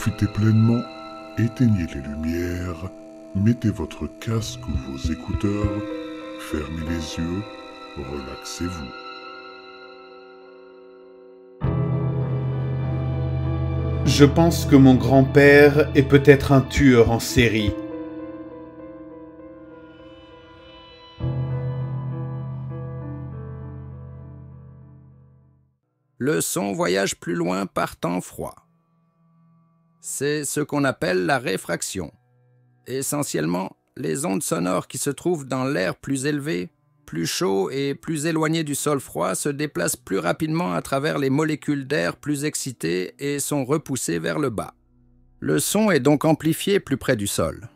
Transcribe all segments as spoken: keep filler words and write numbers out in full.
Profitez pleinement, éteignez les lumières, mettez votre casque ou vos écouteurs, fermez les yeux, relaxez-vous. Je pense que mon grand-père est peut-être un tueur en série. Le son voyage plus loin par temps froid. C'est ce qu'on appelle la réfraction. Essentiellement, les ondes sonores qui se trouvent dans l'air plus élevé, plus chaud et plus éloigné du sol froid se déplacent plus rapidement à travers les molécules d'air plus excitées et sont repoussées vers le bas. Le son est donc amplifié plus près du sol.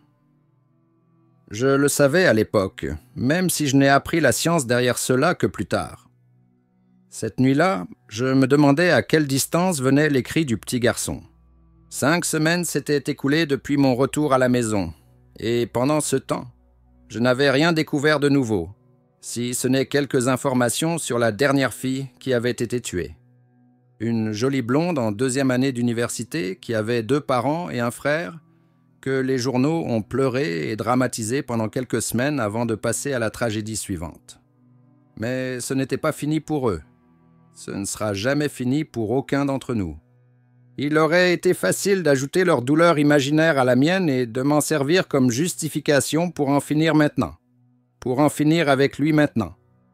Je le savais à l'époque, même si je n'ai appris la science derrière cela que plus tard. Cette nuit-là, je me demandais à quelle distance venaient les cris du petit garçon. Cinq semaines s'étaient écoulées depuis mon retour à la maison, et pendant ce temps, je n'avais rien découvert de nouveau, si ce n'est quelques informations sur la dernière fille qui avait été tuée. Une jolie blonde en deuxième année d'université qui avait deux parents et un frère, que les journaux ont pleuré et dramatisé pendant quelques semaines avant de passer à la tragédie suivante. Mais ce n'était pas fini pour eux. Ce ne sera jamais fini pour aucun d'entre nous. Il aurait été facile d'ajouter leur douleur imaginaire à la mienne et de m'en servir comme justification pour en finir maintenant. Pour en finir avec lui maintenant.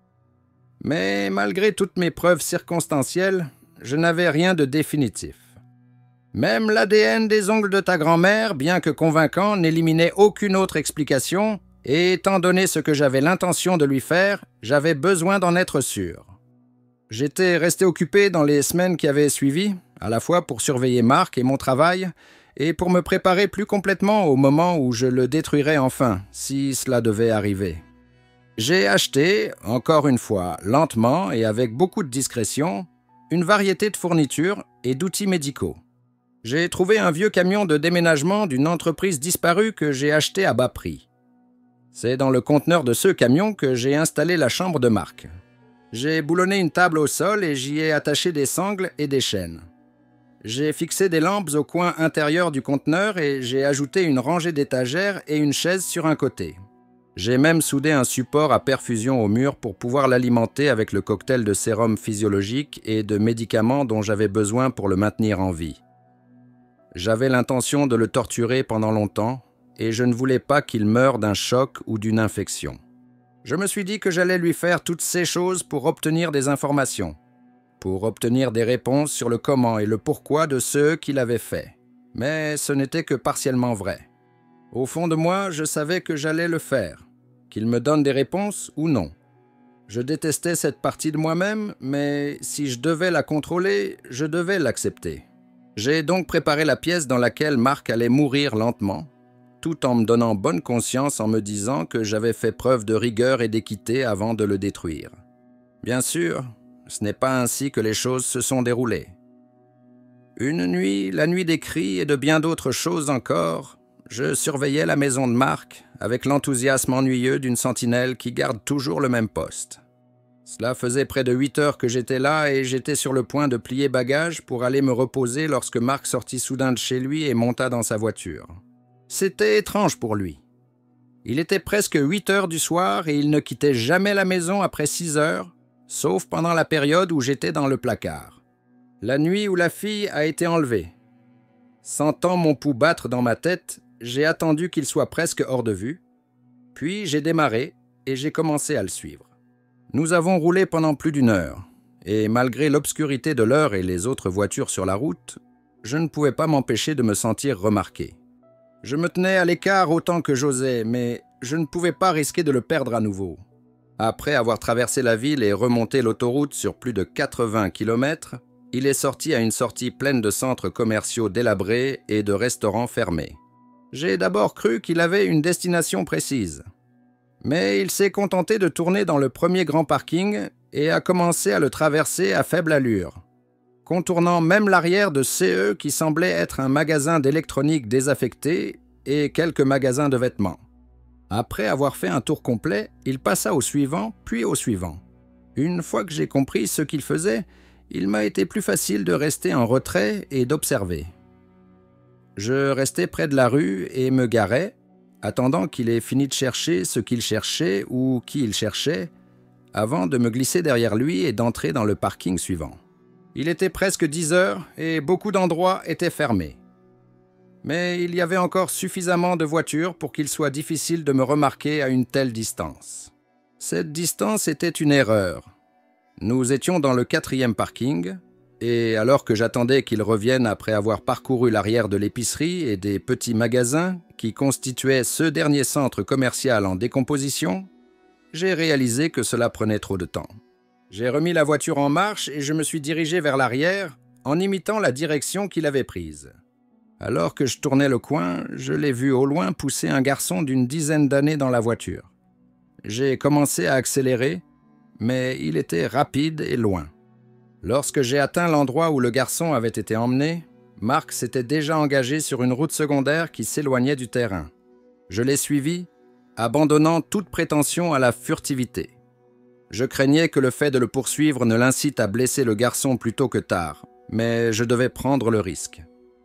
Mais malgré toutes mes preuves circonstancielles, je n'avais rien de définitif. Même l'A D N des ongles de ta grand-mère, bien que convaincant, n'éliminait aucune autre explication, et étant donné ce que j'avais l'intention de lui faire, j'avais besoin d'en être sûr. J'étais resté occupé dans les semaines qui avaient suivi, à la fois pour surveiller Marc et mon travail, et pour me préparer plus complètement au moment où je le détruirais enfin, si cela devait arriver. J'ai acheté, encore une fois, lentement et avec beaucoup de discrétion, une variété de fournitures et d'outils médicaux. J'ai trouvé un vieux camion de déménagement d'une entreprise disparue que j'ai acheté à bas prix. C'est dans le conteneur de ce camion que j'ai installé la chambre de Marc. J'ai boulonné une table au sol et j'y ai attaché des sangles et des chaînes. J'ai fixé des lampes au coin intérieur du conteneur et j'ai ajouté une rangée d'étagères et une chaise sur un côté. J'ai même soudé un support à perfusion au mur pour pouvoir l'alimenter avec le cocktail de sérum physiologique et de médicaments dont j'avais besoin pour le maintenir en vie. J'avais l'intention de le torturer pendant longtemps et je ne voulais pas qu'il meure d'un choc ou d'une infection. Je me suis dit que j'allais lui faire toutes ces choses pour obtenir des informations, pour obtenir des réponses sur le comment et le pourquoi de ceux qui l'avaient fait. Mais ce n'était que partiellement vrai. Au fond de moi, je savais que j'allais le faire, qu'il me donne des réponses ou non. Je détestais cette partie de moi-même, mais si je devais la contrôler, je devais l'accepter. J'ai donc préparé la pièce dans laquelle Marc allait mourir lentement, tout en me donnant bonne conscience en me disant que j'avais fait preuve de rigueur et d'équité avant de le détruire. Bien sûr, ce n'est pas ainsi que les choses se sont déroulées. Une nuit, la nuit des cris et de bien d'autres choses encore, je surveillais la maison de Marc avec l'enthousiasme ennuyeux d'une sentinelle qui garde toujours le même poste. Cela faisait près de huit heures que j'étais là et j'étais sur le point de plier bagages pour aller me reposer lorsque Marc sortit soudain de chez lui et monta dans sa voiture. C'était étrange pour lui. Il était presque huit heures du soir et il ne quittait jamais la maison après six heures, sauf pendant la période où j'étais dans le placard. La nuit où la fille a été enlevée. Sentant mon pouls battre dans ma tête, j'ai attendu qu'il soit presque hors de vue, puis j'ai démarré et j'ai commencé à le suivre. Nous avons roulé pendant plus d'une heure, et malgré l'obscurité de l'heure et les autres voitures sur la route, je ne pouvais pas m'empêcher de me sentir remarqué. Je me tenais à l'écart autant que j'osais, mais je ne pouvais pas risquer de le perdre à nouveau. Après avoir traversé la ville et remonté l'autoroute sur plus de quatre-vingts kilomètres, il est sorti à une sortie pleine de centres commerciaux délabrés et de restaurants fermés. J'ai d'abord cru qu'il avait une destination précise. Mais il s'est contenté de tourner dans le premier grand parking et a commencé à le traverser à faible allure, contournant même l'arrière de C E qui semblait être un magasin d'électronique désaffecté et quelques magasins de vêtements. Après avoir fait un tour complet, il passa au suivant, puis au suivant. Une fois que j'ai compris ce qu'il faisait, il m'a été plus facile de rester en retrait et d'observer. Je restais près de la rue et me garais, attendant qu'il ait fini de chercher ce qu'il cherchait ou qui il cherchait, avant de me glisser derrière lui et d'entrer dans le parking suivant. Il était presque dix heures et beaucoup d'endroits étaient fermés. Mais il y avait encore suffisamment de voitures pour qu'il soit difficile de me remarquer à une telle distance. Cette distance était une erreur. Nous étions dans le quatrième parking, et alors que j'attendais qu'il revienne après avoir parcouru l'arrière de l'épicerie et des petits magasins qui constituaient ce dernier centre commercial en décomposition, j'ai réalisé que cela prenait trop de temps. J'ai remis la voiture en marche et je me suis dirigé vers l'arrière en imitant la direction qu'il avait prise. Alors que je tournais le coin, je l'ai vu au loin pousser un garçon d'une dizaine d'années dans la voiture. J'ai commencé à accélérer, mais il était rapide et loin. Lorsque j'ai atteint l'endroit où le garçon avait été emmené, Marc s'était déjà engagé sur une route secondaire qui s'éloignait du terrain. Je l'ai suivi, abandonnant toute prétention à la furtivité. Je craignais que le fait de le poursuivre ne l'incite à blesser le garçon plus tôt que tard, mais je devais prendre le risque.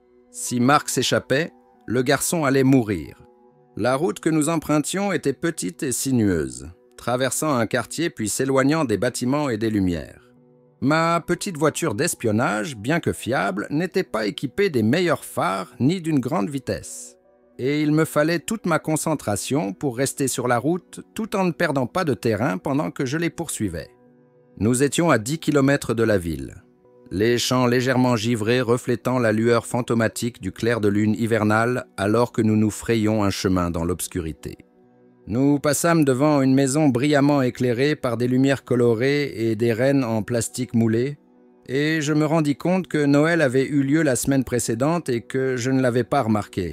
Si Marc s'échappait, le garçon allait mourir. La route que nous empruntions était petite et sinueuse, traversant un quartier puis s'éloignant des bâtiments et des lumières. Ma petite voiture d'espionnage, bien que fiable, n'était pas équipée des meilleurs phares ni d'une grande vitesse. Et il me fallait toute ma concentration pour rester sur la route tout en ne perdant pas de terrain pendant que je les poursuivais. Nous étions à dix kilomètres de la ville. Les champs légèrement givrés reflétant la lueur fantomatique du clair de lune hivernale alors que nous nous frayions un chemin dans l'obscurité. Nous passâmes devant une maison brillamment éclairée par des lumières colorées et des rennes en plastique moulé, et je me rendis compte que Noël avait eu lieu la semaine précédente et que je ne l'avais pas remarqué.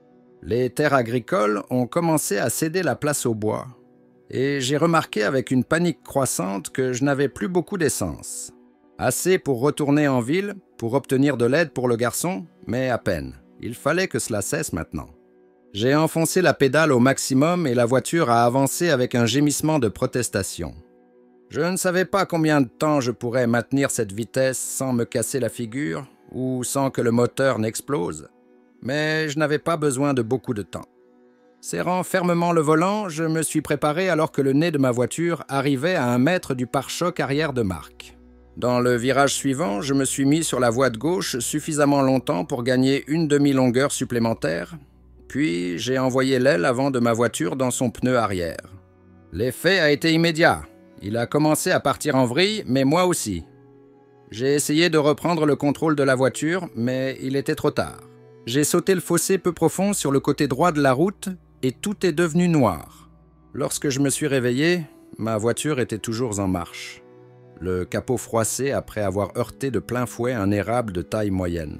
Les terres agricoles ont commencé à céder la place au bois, et j'ai remarqué avec une panique croissante que je n'avais plus beaucoup d'essence. Assez pour retourner en ville, pour obtenir de l'aide pour le garçon, mais à peine. Il fallait que cela cesse maintenant. J'ai enfoncé la pédale au maximum et la voiture a avancé avec un gémissement de protestation. Je ne savais pas combien de temps je pourrais maintenir cette vitesse sans me casser la figure ou sans que le moteur n'explose, mais je n'avais pas besoin de beaucoup de temps. Serrant fermement le volant, je me suis préparé alors que le nez de ma voiture arrivait à un mètre du pare-choc arrière de Marc. Dans le virage suivant, je me suis mis sur la voie de gauche suffisamment longtemps pour gagner une demi-longueur supplémentaire, puis j'ai envoyé l'aile avant de ma voiture dans son pneu arrière. L'effet a été immédiat. Il a commencé à partir en vrille, mais moi aussi. J'ai essayé de reprendre le contrôle de la voiture, mais il était trop tard. J'ai sauté le fossé peu profond sur le côté droit de la route et tout est devenu noir. Lorsque je me suis réveillé, ma voiture était toujours en marche. Le capot froissé après avoir heurté de plein fouet un érable de taille moyenne.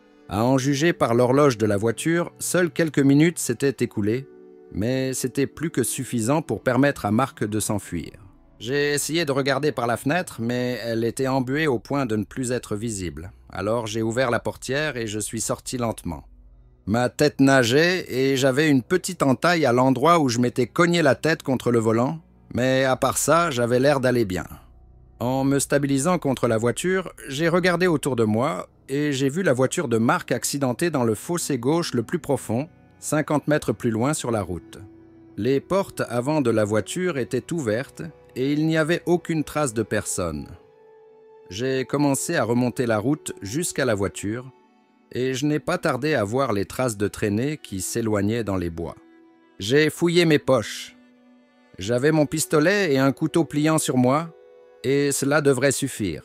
À en juger par l'horloge de la voiture, seules quelques minutes s'étaient écoulées, mais c'était plus que suffisant pour permettre à Marc de s'enfuir. J'ai essayé de regarder par la fenêtre, mais elle était embuée au point de ne plus être visible. Alors j'ai ouvert la portière et je suis sorti lentement. Ma tête nageait et j'avais une petite entaille à l'endroit où je m'étais cogné la tête contre le volant, mais à part ça, j'avais l'air d'aller bien. En me stabilisant contre la voiture, j'ai regardé autour de moi et j'ai vu la voiture de Marc accidentée dans le fossé gauche le plus profond, cinquante mètres plus loin sur la route. Les portes avant de la voiture étaient ouvertes et il n'y avait aucune trace de personne. J'ai commencé à remonter la route jusqu'à la voiture et je n'ai pas tardé à voir les traces de traînée qui s'éloignaient dans les bois. J'ai fouillé mes poches. J'avais mon pistolet et un couteau pliant sur moi, et cela devrait suffire.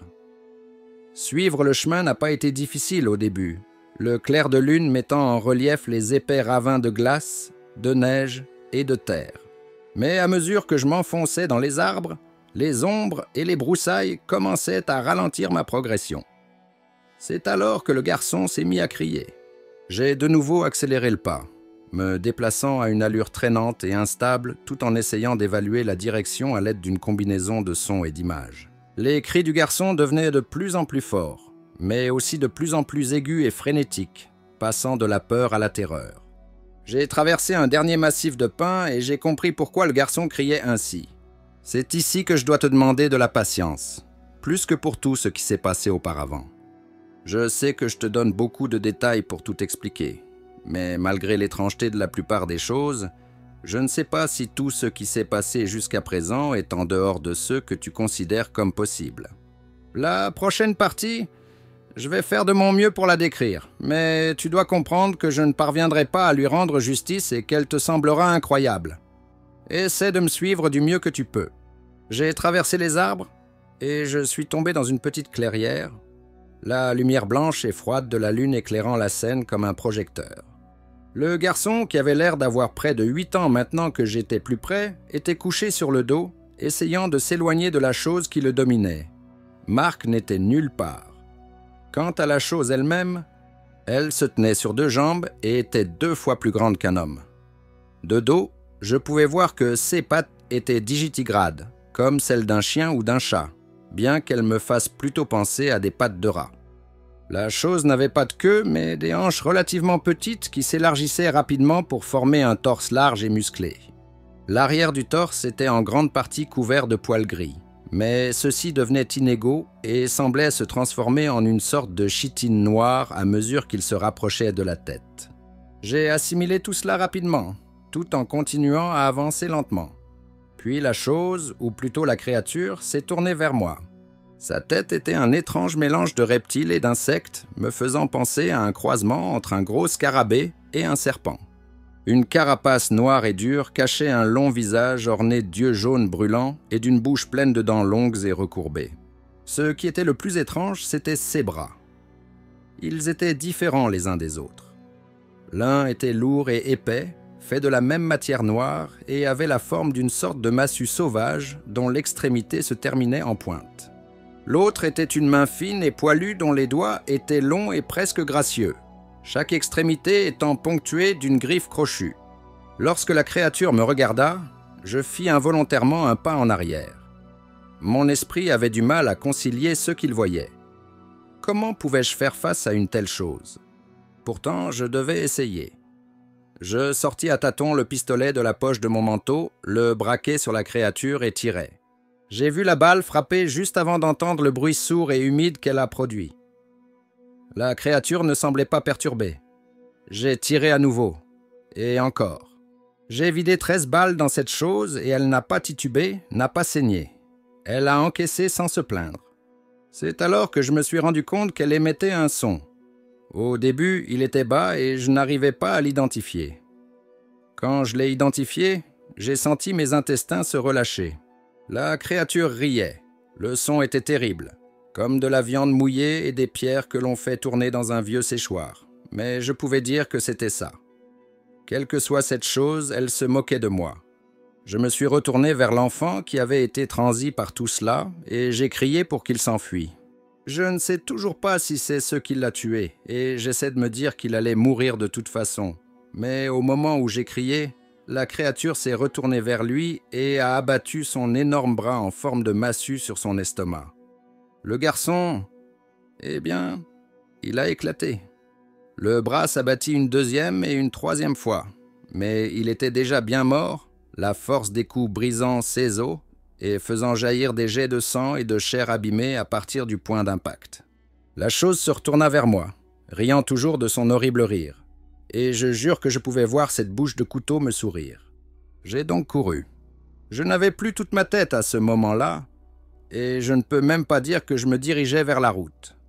Suivre le chemin n'a pas été difficile au début, le clair de lune mettant en relief les épais ravins de glace, de neige et de terre. Mais à mesure que je m'enfonçais dans les arbres, les ombres et les broussailles commençaient à ralentir ma progression. C'est alors que le garçon s'est mis à crier. J'ai de nouveau accéléré le pas, me déplaçant à une allure traînante et instable tout en essayant d'évaluer la direction à l'aide d'une combinaison de sons et d'images. Les cris du garçon devenaient de plus en plus forts, mais aussi de plus en plus aigus et frénétiques, passant de la peur à la terreur. J'ai traversé un dernier massif de pins et j'ai compris pourquoi le garçon criait ainsi. C'est ici que je dois te demander de la patience, plus que pour tout ce qui s'est passé auparavant. Je sais que je te donne beaucoup de détails pour tout expliquer, mais malgré l'étrangeté de la plupart des choses, je ne sais pas si tout ce qui s'est passé jusqu'à présent est en dehors de ceux que tu considères comme possibles. La prochaine partie, je vais faire de mon mieux pour la décrire, mais tu dois comprendre que je ne parviendrai pas à lui rendre justice et qu'elle te semblera incroyable. Essaie de me suivre du mieux que tu peux. J'ai traversé les arbres et je suis tombé dans une petite clairière, la lumière blanche et froide de la lune éclairant la scène comme un projecteur. Le garçon, qui avait l'air d'avoir près de huit ans maintenant que j'étais plus près, était couché sur le dos, essayant de s'éloigner de la chose qui le dominait. Marc n'était nulle part. Quant à la chose elle-même, elle se tenait sur deux jambes et était deux fois plus grande qu'un homme. De dos, je pouvais voir que ses pattes étaient digitigrades, comme celles d'un chien ou d'un chat, bien qu'elles me fassent plutôt penser à des pattes de rat. La chose n'avait pas de queue, mais des hanches relativement petites qui s'élargissaient rapidement pour former un torse large et musclé. L'arrière du torse était en grande partie couvert de poils gris, mais ceux-ci devenaient inégaux et semblaient se transformer en une sorte de chitine noire à mesure qu'ils se rapprochaient de la tête. J'ai assimilé tout cela rapidement, tout en continuant à avancer lentement. Puis la chose, ou plutôt la créature, s'est tournée vers moi. Sa tête était un étrange mélange de reptiles et d'insectes, me faisant penser à un croisement entre un gros scarabée et un serpent. Une carapace noire et dure cachait un long visage orné d'yeux jaunes brûlants et d'une bouche pleine de dents longues et recourbées. Ce qui était le plus étrange, c'était ses bras. Ils étaient différents les uns des autres. L'un était lourd et épais, fait de la même matière noire et avait la forme d'une sorte de massue sauvage dont l'extrémité se terminait en pointe. L'autre était une main fine et poilue dont les doigts étaient longs et presque gracieux, chaque extrémité étant ponctuée d'une griffe crochue. Lorsque la créature me regarda, je fis involontairement un pas en arrière. Mon esprit avait du mal à concilier ce qu'il voyait. Comment pouvais-je faire face à une telle chose? Pourtant, je devais essayer. Je sortis à tâtons le pistolet de la poche de mon manteau, le braquai sur la créature et tirai. J'ai vu la balle frapper juste avant d'entendre le bruit sourd et humide qu'elle a produit. La créature ne semblait pas perturbée. J'ai tiré à nouveau. Et encore. J'ai vidé treize balles dans cette chose et elle n'a pas titubé, n'a pas saigné. Elle a encaissé sans se plaindre. C'est alors que je me suis rendu compte qu'elle émettait un son. Au début, il était bas et je n'arrivais pas à l'identifier. Quand je l'ai identifié, j'ai senti mes intestins se relâcher. La créature riait. Le son était terrible, comme de la viande mouillée et des pierres que l'on fait tourner dans un vieux séchoir. Mais je pouvais dire que c'était ça. Quelle que soit cette chose, elle se moquait de moi. Je me suis retourné vers l'enfant qui avait été transi par tout cela et j'ai crié pour qu'il s'enfuie. Je ne sais toujours pas si c'est ce qui l'a tué et j'essaie de me dire qu'il allait mourir de toute façon. Mais au moment où j'ai crié, la créature s'est retournée vers lui et a abattu son énorme bras en forme de massue sur son estomac. Le garçon, eh bien, il a éclaté. Le bras s'abattit une deuxième et une troisième fois, mais il était déjà bien mort, la force des coups brisant ses os et faisant jaillir des jets de sang et de chair abîmée à partir du point d'impact. La chose se retourna vers moi, riant toujours de son horrible rire. Et je jure que je pouvais voir cette bouche de couteau me sourire. J'ai donc couru. Je n'avais plus toute ma tête à ce moment-là, et je ne peux même pas dire que je me dirigeais vers la route.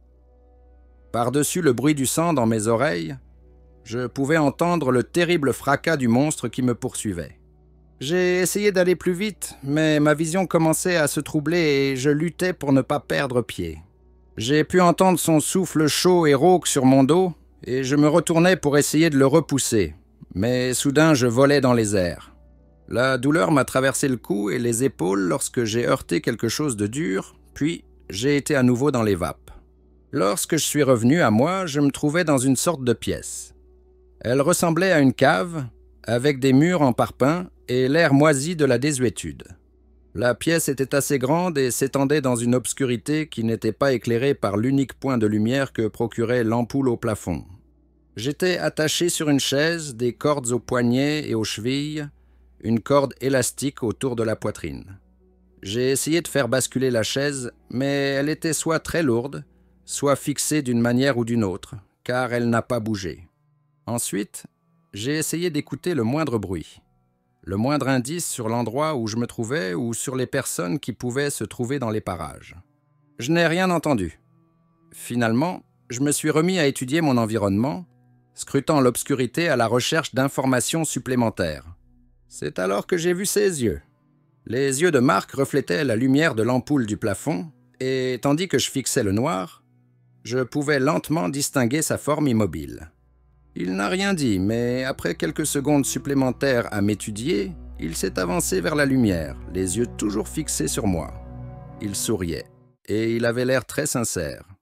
Par-dessus le bruit du sang dans mes oreilles, je pouvais entendre le terrible fracas du monstre qui me poursuivait. J'ai essayé d'aller plus vite, mais ma vision commençait à se troubler et je luttais pour ne pas perdre pied. J'ai pu entendre son souffle chaud et rauque sur mon dos, et je me retournais pour essayer de le repousser, mais soudain je volais dans les airs. La douleur m'a traversé le cou et les épaules lorsque j'ai heurté quelque chose de dur, puis j'ai été à nouveau dans les vapes. Lorsque je suis revenu à moi, je me trouvais dans une sorte de pièce. Elle ressemblait à une cave, avec des murs en parpaing et l'air moisi de la désuétude. La pièce était assez grande et s'étendait dans une obscurité qui n'était pas éclairée par l'unique point de lumière que procurait l'ampoule au plafond. J'étais attaché sur une chaise, des cordes aux poignets et aux chevilles, une corde élastique autour de la poitrine. J'ai essayé de faire basculer la chaise, mais elle était soit très lourde, soit fixée d'une manière ou d'une autre, car elle n'a pas bougé. Ensuite, j'ai essayé d'écouter le moindre bruit, le moindre indice sur l'endroit où je me trouvais ou sur les personnes qui pouvaient se trouver dans les parages. Je n'ai rien entendu. Finalement, je me suis remis à étudier mon environnement, scrutant l'obscurité à la recherche d'informations supplémentaires. C'est alors que j'ai vu ses yeux. Les yeux de Marc reflétaient la lumière de l'ampoule du plafond, et tandis que je fixais le noir, je pouvais lentement distinguer sa forme immobile. Il n'a rien dit, mais après quelques secondes supplémentaires à m'étudier, il s'est avancé vers la lumière, les yeux toujours fixés sur moi. Il souriait, et il avait l'air très sincère.